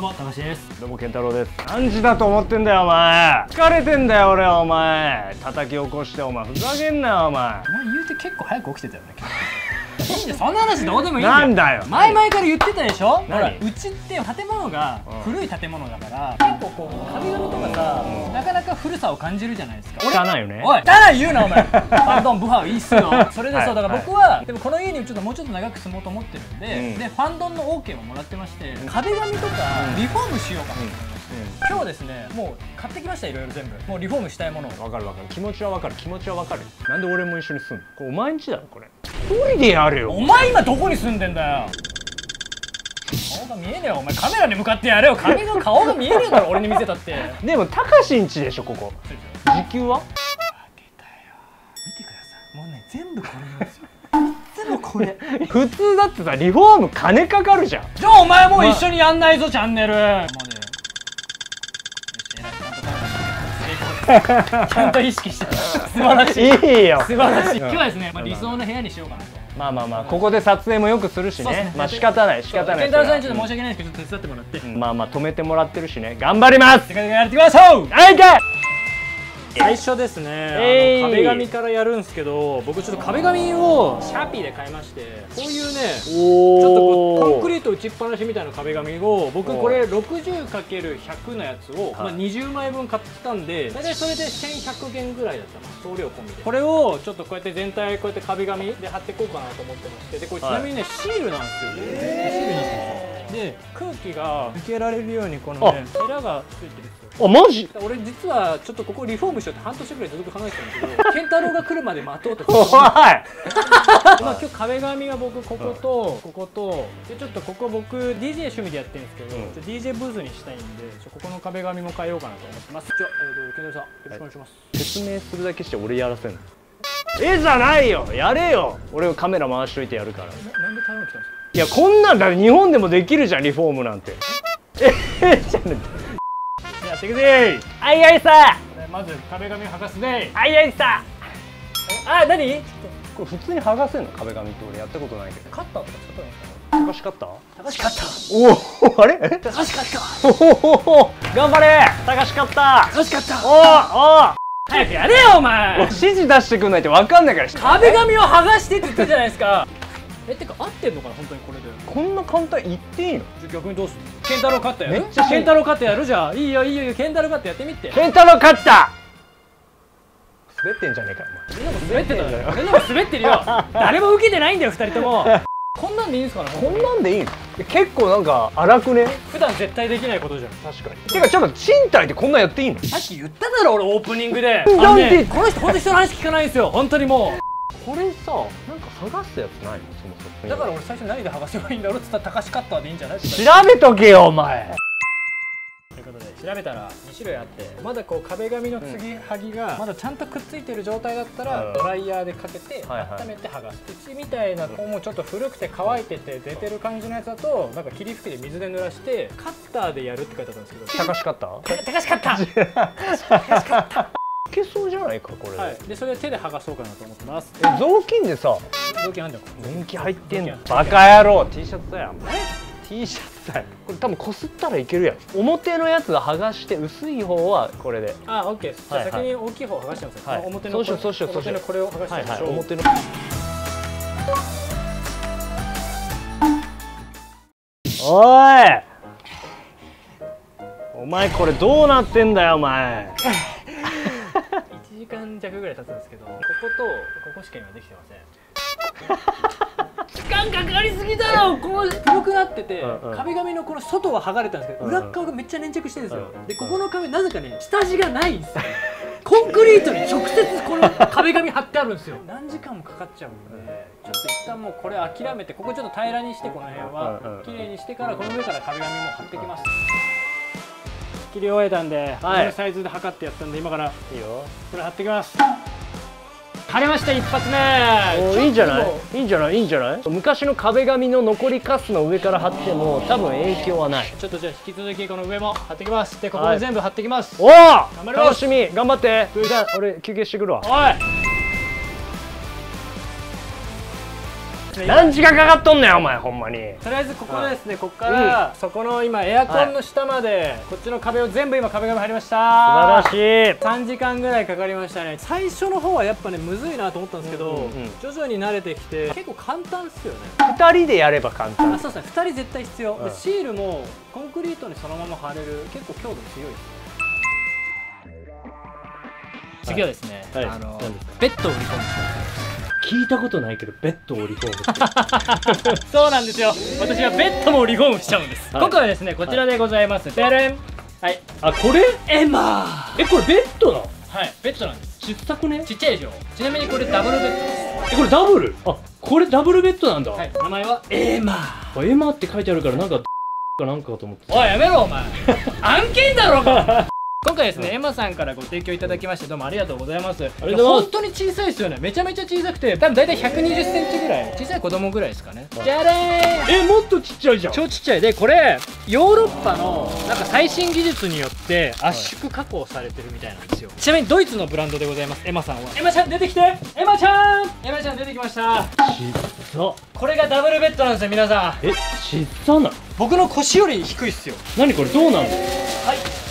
も、たかしです。 どうも、健太郎です。何時だと思ってんだよ、お前。疲れてんだよ、俺は、お前。叩き起こして、お前。ふざけんなよ、お前。 お前言うて結構早く起きてたよね。いいんだよ、そんな話どうでもいいんだよ。 なんだよ。 前々から言ってたでしょ。ほら、 何うちって建物が古い建物だから、結構こう壁紙とかさ、なかなか古さを感じるじゃないですか。 汚いよね。 おい、汚い言うなお前。パンドンブハウいいっすよ。それでそうだから僕はでもこの家にちょっともうちょっと長く住もうと思ってるんで、でファンドンの OK ももらってまして、壁紙とかリフォームしようかなと思いまして。今日ですね、もう買ってきました。いろいろ全部もうリフォームしたいものを。 わかるわかる。気持ちはわかる。気持ちはわかる。なんで俺も一緒に住むの？これお前んちだろ、これ。一人でやるよ。 お前今どこに住んでんだよ。顔が見えねえよ。お前カメラに向かってやれよ。髪の顔が見えねえだろ、俺に見せたって。 でも、たかしんちでしょ、ここ。時給は？ 出たよ。見てください。もうね、全部これなんですよ。いつもこれ。 普通だってさ、リフォーム金かかるじゃん。 じゃあお前も一緒にやんないぞ、チャンネル。ちゃんと意識して素晴らしい。 いいよ。 素晴らしい。今日はですね、理想の部屋にしようかなと。 まあまあまあ、ここで撮影もよくするしね。まあ仕方ない、仕方ない。 健太郎さんにちょっと申し訳ないですけど、ちょっと手伝ってもらって。 まあまあ、止めてもらってるしね。頑張ります。 せっかくやってきましょう。 はいかい。 最初ですね、壁紙からやるんですけど、僕ちょっと壁紙をシャーピーで買いまして、こういうね、ちょっとこうコンクリート打ちっぱなしみたいな壁紙を、僕これ 60×100 のやつを、まあ20枚分買ったんで、大体それで1100元ぐらいだったな、送料込みで。これをちょっとこうやって全体こうやって壁紙で貼っていこうかなと思ってまして、でこれちなみにね、シールなんですよ。シールになってます。で空気が抜けられるようにこのね、ヘラがついてるんですよ。 あ、マジ？ 俺実はちょっとここリフォームしようって半年ぐらいずっと考えてたんですけど、健太郎が来るまで待とうとおい。 まあ今日壁紙が僕こことこことで、ちょっとここ僕 DJ 趣味でやってるんですけど、DJ ブースにしたいんで、ここの壁紙も変えようかなと思ってます。じゃあ健太郎さんよろしくお願いします。 説明するだけして俺やらせんの？絵じゃないよ、やれよ。俺カメラ回しといてやるから。 なんで台湾来たんですか？ いや、こんなんだ日本でもできるじゃん、リフォームなんて。じゃあやっていくぜ。あいあいさ。 まず壁紙剥がすね。 あいあいさ。 あ、何？ これ普通に剥がせんの？壁紙って俺やったことないけど。 カッターとか使ったんですか？ 高橋カッター？ 高橋カッター。 おお、あれ？ 高橋カッター。 おお、頑張れ。高橋カッター。 高橋カッター。 おお。 早くやれよお前。 指示出してくんないと分かんないから。 壁紙を剥がしてって言ってるじゃないですか。てか合ってんのかな本当にこれで。 こんな簡単言っていいの？ 逆にどうする？健太郎カッターやる？ めっちゃ健太郎カッターやるじゃん。いいよいいよいいよ、健太郎カッターやってみて。 健太郎カッター。滑ってんじゃねえかお前。 滑ってたよ。俺のも滑ってるよ。誰も受けてないんだよ二人とも。こんなんでいいんですかね？ こんなんでいいの？結構なんか荒くね？ 普段絶対できないことじゃん。 確かに。てかちょっと賃貸でこんなんやっていいの？ さっき言っただろ俺オープニングで。 なんで？ この人本当に人の話聞かないんですよ本当にもう。 これさ、なんか剥がすやつないの？そもそも。 だから俺最初何で剥がせばいいんだろうって言ったら高橋カッターでいいんじゃない？ 調べとけよお前。 ということで調べたら2種類あって、まだこう壁紙の継ぎはぎがまだちゃんとくっついてる状態だったらドライヤーでかけて温めて剥がす。うちみたいなもうちょっと古くて乾いてて出てる感じのやつだと、なんか霧吹きで水で濡らしてカッターでやるって書いてあったんですけど、 高橋カッター？ 高橋カッター。高橋カッター。 いけそうじゃないかこれ。 はい。でそれで手で剥がそうかなと思ってます。 雑巾でさ、 雑巾あんだよ。 年季入ってんの？バカ野郎。T シャツだよ。T シャツだよ。これ多分こすったらいけるやん。表のやつは剥がして薄い方はこれで。 あ、オッケー。じゃあ先に大きい方を剥がしてます。 はい。 表のそうしよう。 表のこれを剥がしてみましょう。 表の。おい。お前これどうなってんだよお前。 1時間弱ぐらい経つんですけど、こことここしか今できてません。時間かかりすぎだろ。この黒くなってて、壁紙のこの外は剥がれたんですけど、裏側がめっちゃ粘着してるんですよ。でここの壁なぜかね下地がないんですよ。コンクリートに直接この壁紙貼ってあるんですよ。何時間もかかっちゃうんで、ちょっと一旦もうこれ諦めて、ここちょっと平らにして、この辺は綺麗にしてからこの上から壁紙も貼ってきます。切り終えたんで、このサイズで測ってやったんで、今からいいよこれ貼ってきます。貼れました。一発目。 いいんじゃない？いいんじゃない？いいんじゃない？昔の壁紙の残りカスの上から貼っても多分影響はない。 ちょっとじゃあ引き続きこの上も貼ってきます。でここで全部貼ってきます。 おお、楽しみ。頑張って。じゃあ俺休憩してくるわ。 おい。 何時間かかっとんねんお前ほんまに。 とりあえずここですね、ここからそこの今エアコンの下までこっちの壁を全部今壁紙貼りました。 素晴らしい。 3時間ぐらいかかりましたね。最初の方はやっぱねむずいなと思ったんですけど、徐々に慣れてきて結構簡単ですよね。 2人でやれば簡単。 そうですね、2人絶対必要で、シールもコンクリートにそのまま貼れる、結構強度強いです。次はですね、ベッドを売り込む。 聞いたことないけどベッドを売り込むってそうなんですよ、私はベッドも売り込むしちゃうんです。今回はですねこちらでございます。でれん。はい、 あ、これエマー。 これベッドなの？ はい、ベッドなんです。 ちっさくね？ ちっちゃいでしょ。ちなみにこれダブルベッドです。 これダブル？あ、これダブルベッドなんだ。 はい、名前はエマー。 エマって書いてあるからなんかなんかと思って。 おいやめろお前案件だろお前今回ですね、エマさんからご提供いただきましてどうもありがとうございます。本当に小さいですよね。めちゃめちゃ小さくて多分大体120センチぐらい、小さい子供ぐらいですかね。じゃれーん。 もっとちっちゃいじゃん。 超ちっちゃいで、これヨーロッパのなんか最新技術によって圧縮加工されてるみたいなんですよ。ちなみにドイツのブランドでございます。エマさんは。エマちゃん出てきて。エマちゃん出てきました。 ちっさ。 これがダブルベッドなんですよ皆さん。 ちっさな。 僕の腰より低いっすよ。 何これどうなんの？はい。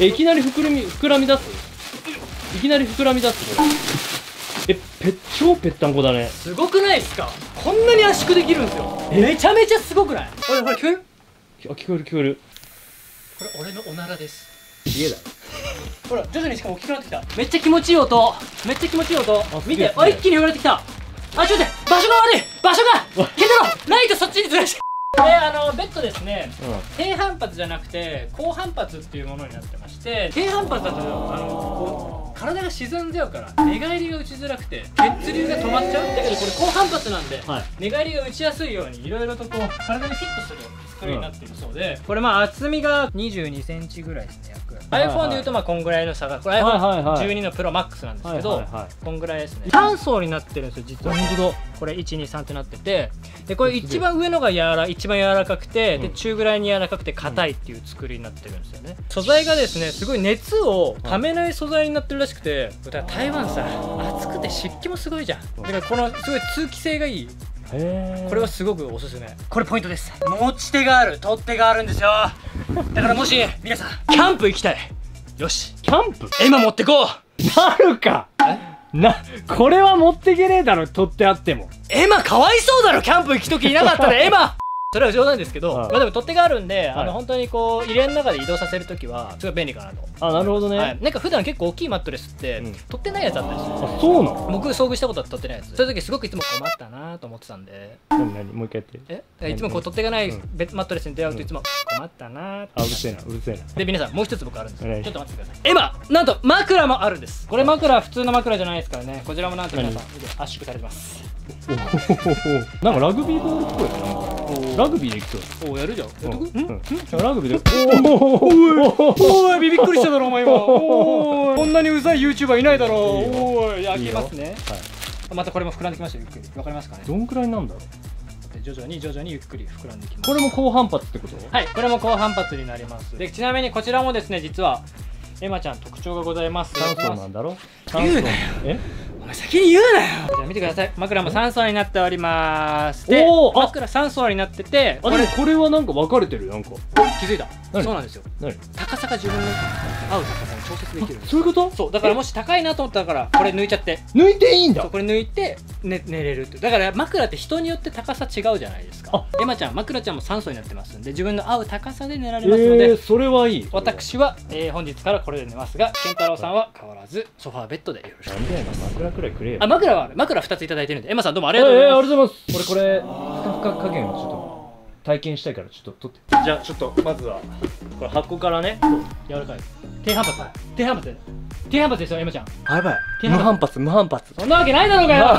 いきなり膨らみ出す？いきなり膨らみ出すこれ。超ぺったんこだね。 すごくないですか？こんなに圧縮できるんですよ。めちゃめちゃすごくない？ほら聞こえる？ 聞こえる聞こえる。 これ俺のおならです。 家だ。 ほら徐々にしかも大きくなってきた。めっちゃ気持ちいい音。めっちゃ気持ちいい音。見て、一気に汚れてきた。ちょっと待って、場所が悪い。場所が消せろ。ライトそっちにずらして。これベッドですね、低反発じゃなくて高反発っていうものになってまして、低反発だとこう体が沈んじゃうから寝返りが打ちづらくて血流が止まっちゃう。だけどこれ高反発なんで、寝返りが打ちやすいようにいろいろとこう体にフィットする作りになっているそうで、これ厚みが22センチぐらいですね。iPhone でいうとこんぐらいの差が、これ iPhone12 のプロマックスなんですけど、こんぐらいですね。3層になってるんですよ実は。本当だ。これ123ってなってて、でこれ一番上のが一番柔らかくて、で中ぐらいに柔らかくて硬いっていう作りになってるんですよね。素材がですねすごい熱をためない素材になってるらしくて、だから台湾さ暑くて湿気もすごいじゃん。だからこのすごい通気性がいい。これはすごくおすすめ。これポイントです。持ち手がある、取っ手があるんですよ。だからもし皆さんキャンプ行きたい。よし、 キャンプエマ持ってこう。 なるか。これは持ってけねえだろ、取ってあっても。 エマかわいそうだろ、キャンプ行く時いなかったらエマそれは冗談ですけど、でも取っ手があるんで、本当にこう入れの中で移動させるときはすごい便利かなと。 なるほどね。 なんか普段結構大きいマットレスって取ってないやつあったりするんですよ。 そうなの？ 僕遭遇したことは取ってないやつ。そういう時すごくいつも困ったなと思ってたんで。 何もう一回やって。 いつもこう取っ手がないマットレスに出会うといつも困ったな。 うるせえな、うるせえな。 で皆さんもう一つ僕あるんですよ。ちょっと待ってください。エマなんと枕もあるんです。これ枕は普通の枕じゃないですからね。こちらもなんと皆さん圧縮されてます。 なんかラグビーボールっぽいよ。ラグビーでいくと。 おお、やるじゃん。 ラグビーで。 おいビビっくりしただろお前今。おいこんなにうざい YouTuber いないだろ。おい開けますね。またこれも膨らんできました。ゆっくりわかりますかね。 どんくらいなんだろう。 徐々にゆっくり膨らんできます。 これも高反発ってこと？ はい、これも高反発になります。でちなみにこちらもですね実はエマちゃん特徴がございます。 3層なんだろ。 言うなよ。お前先に言うなよ。じゃあ見てください。枕も3層になっております。で枕3層になってて、 でもこれはなんか分かれてる。なんか気づいた。そうなんですよ。高さが自分の合う高さに調節できるんです。 そういうこと？ そうだからもし高いなと思ったからこれ抜いちゃって。 抜いていいんだ。 これ抜いて寝れるって。だから枕って人によって高さ違うじゃないですか。エマちゃん枕ちゃんも3層になってますんで自分の合う高さで寝られますので、 それはいい。 私は本日からこれで寝ますが、健太郎さんは変わらずソファーベッドでよろしくお願いします。 枕くらいくれよ。 枕は枕2ついただいてるんで、エマさんどうもありがとうございます。 ありがとうございます。これふかふか加減をちょっと体験したいからちょっと取って。じゃあちょっとまずはこれ箱からね。 柔らかい。低反発ですよエマちゃん。 やばい。無反発。 そんなわけないだろうがよ。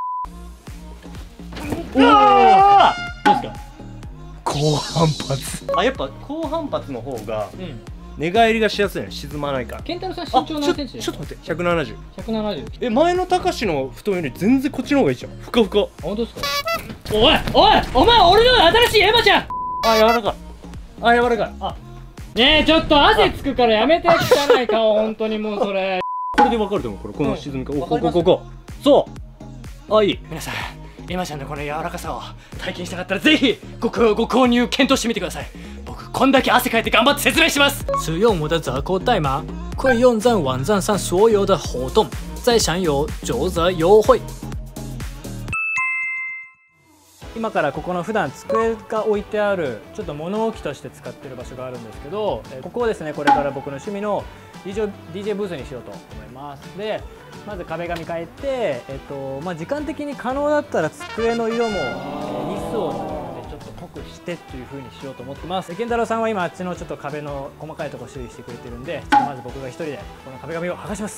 うわどうですか？ 高反発。やっぱ高反発の方が寝返りがしやすいね。沈まないから。 健太郎さん身長何センチですか？ ちょっと待って、170。 170。 前の高志の布団より全然こっちの方がいいじゃん。ふかふか。 本当ですか？お前俺の新しいエマちゃん。 柔らかい。 ねえちょっと汗つくからやめて。汚い顔本当にもうそれ。 これで分かると思う。この沈み方。ここそう。いい。 皆さん今ちゃんのこの柔らかさを体験したかったらぜひご購入検討してみてください。僕こんだけ汗かいて頑張って説明します。使用我的折扣代码可以用在网站上所有的活动，再享有9折優惠。今からここの普段机が置いてあるちょっと物置として使ってる場所があるんですけど、ここをですねこれから僕の趣味の DJ ブースにしようと思います。でまず壁紙変えて、時間的に可能だったら机の色もニスをちょっと濃くしてっていう風にしようと思ってます。健太郎さんは今あっちのちょっと壁の細かいところ修理してくれてるんで、まず僕が一人でこの壁紙を剥がします。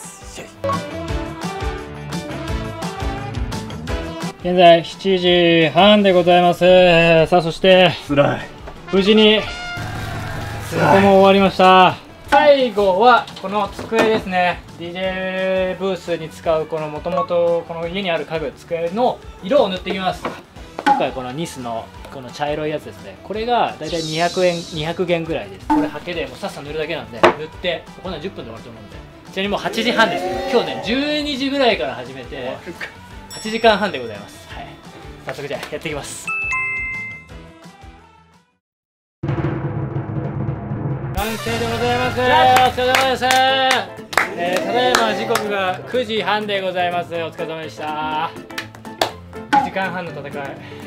現在7時半でございます。さあそして無事にここも終わりました。最後はこの机ですね。 DJ ブースに使うこのもともとこの家にある家具机の色を塗っていきます。今回このニスのこの茶色いやつですね。これがだいたい200元ぐらいです。これハケでもうさっさ塗るだけなんで塗ってこんなん10分で終わると思うんで。ちなみにもう8時半です。今日ね12時ぐらいから始めて8時間半でございます。はい、早速じゃあやっていきます。完成でございます。お疲れ様です。ただいま時刻が9時半でございます。お疲れ様でした。9時間半の戦い。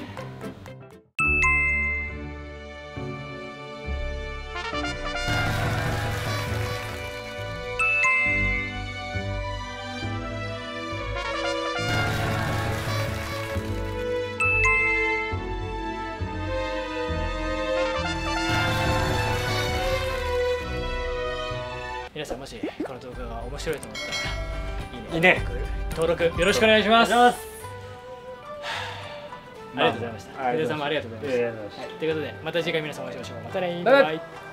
皆さんもしこの動画が面白いと思ったらいいね、登録よろしくお願いします。ありがとうございました。皆さんもありがとうございました。ということでまた次回皆さんお会いしましょう。またね。バイバイ。